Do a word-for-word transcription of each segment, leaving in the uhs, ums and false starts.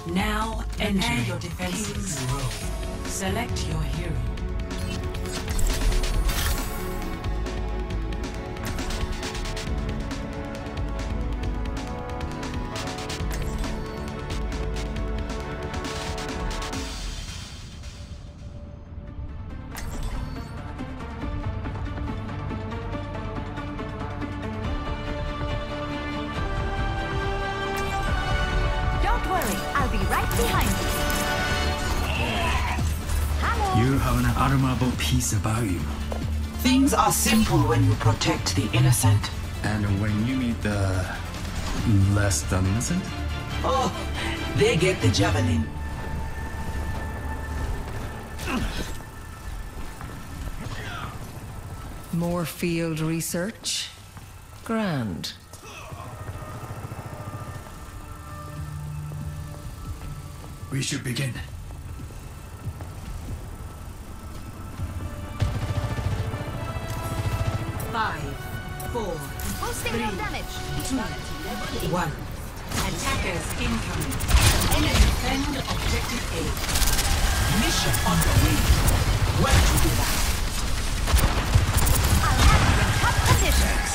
Now enter your defenses. Select your hero. You have an admirable piece about you. Things are simple when you protect the innocent. And when you meet the less than innocent? Oh, they get the javelin. More field research? Grand. We should begin. Five, four, Hosting no damage. two, one. Attackers incoming. Defend objective A. Mission on the way. Where to do that? I'll have you in tough conditions.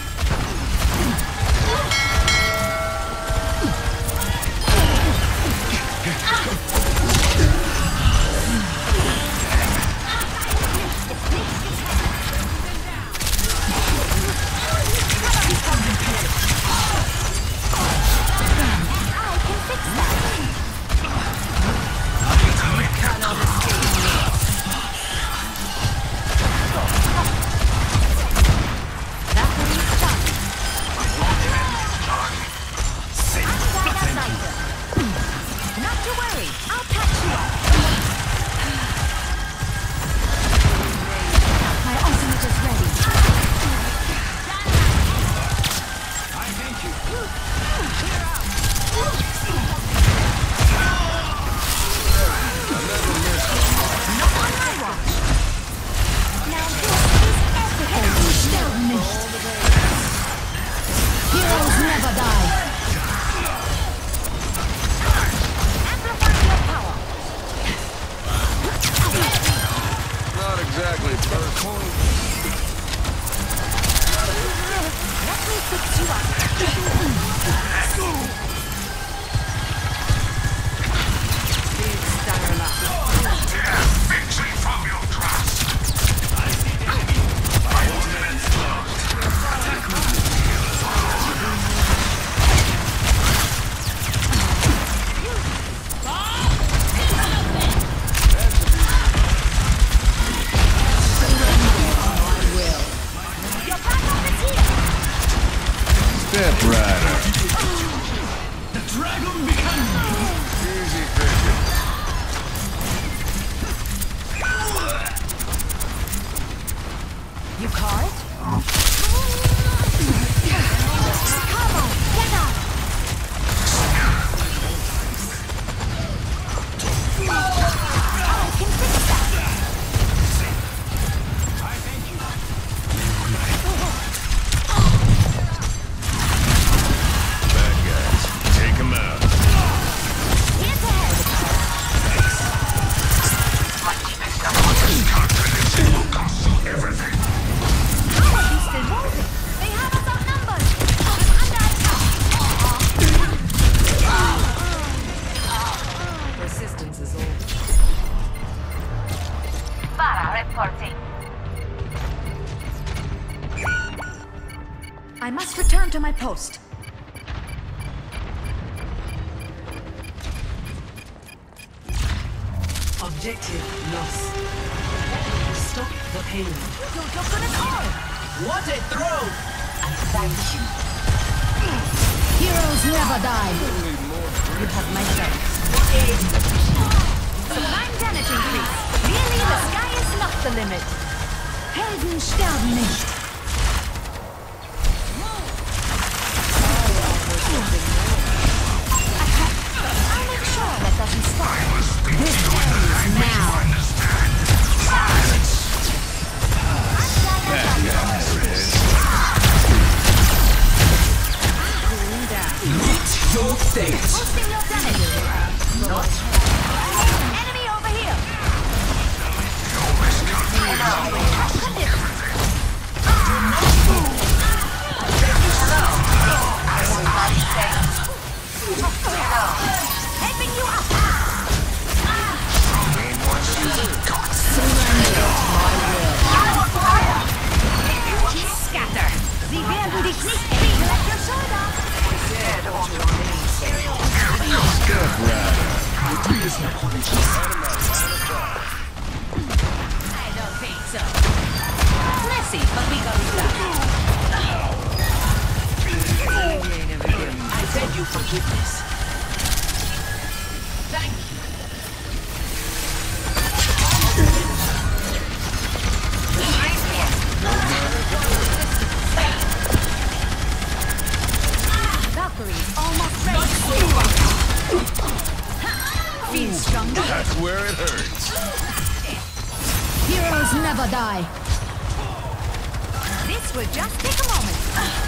Step Rider. The dragon becomes Easy fishing. You caught? Come on, get up! I can fix that. Bad guys, take them out. Here's ahead. Confidence will consume everything. How are you still moving? They have us outnumbered. I'm under attack. Persistence is all. Vara reporting. I must return to my post. Objective lost. Stop the payload. You're good at all. What a throw! And thank you. Heroes never die. You have my thanks. Sublime damage increase. Really, the sky is not the limit. Helden sterben nicht. I'll make sure that doesn't stop. This ends now. Bad guys. Meet your fate. Boosting your damage. Helping you up. Scatter. Sie werden dich nicht kriegen. Let your sword off. I don't think so. Messy, but we got it done. I beg you forgiveness. Thank you. Valkyrie's almost ready. Feel stronger. That's where it hurts. Heroes never die. This will just take a moment.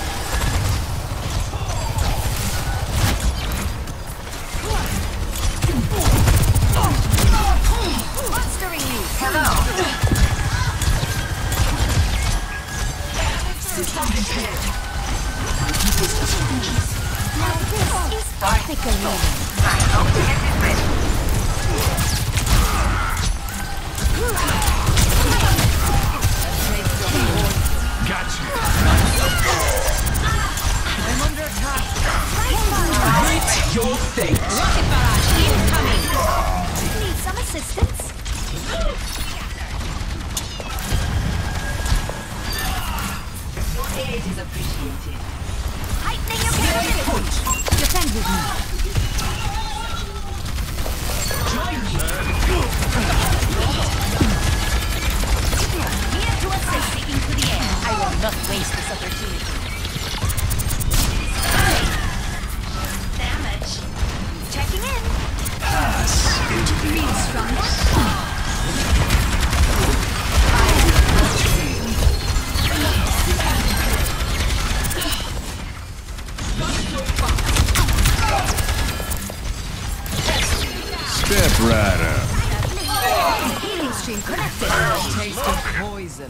Monstering you. Hello. Now this is tactical movement. Gotcha. I'm under attack. Meet your fate. Rocket barrage incoming. Need some assistance? Your aid is appreciated. Heightening your capabilities. Defend with me. Join me. Here to assist taking to the air. I will not waste this opportunity. Damage. Checking in. Pass into the Feel stronger? Step right up. Healing stream connected. Taste of poison.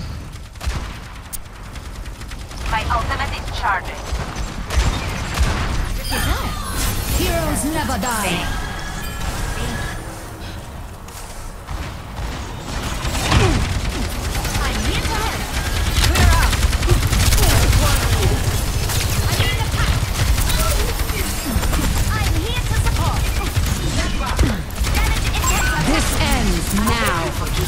My ultimate is charging. Heroes never die. I'm here to help. Clear out. I'm in attack. I'm here to support. Damage intensified. This ends now.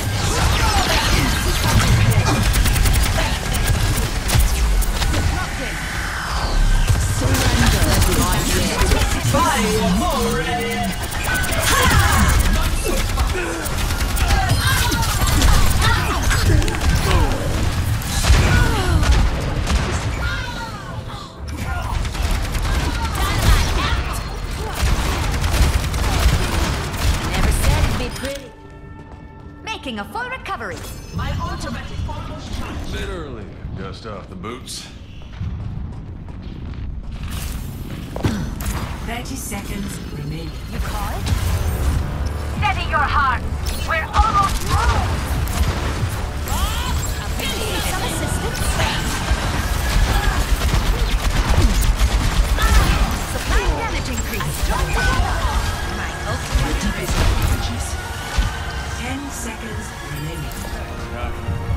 Fire more ready. Never said it'd be pretty. Making a full recovery. My automatic almost charged. Bit early. Dust off the boots. Thirty seconds remaining. You call it? Steady your heart. We're almost through. Need some assistance? Supply damage increase. Join together. My ultimate Deepest apologies. Ten seconds remaining.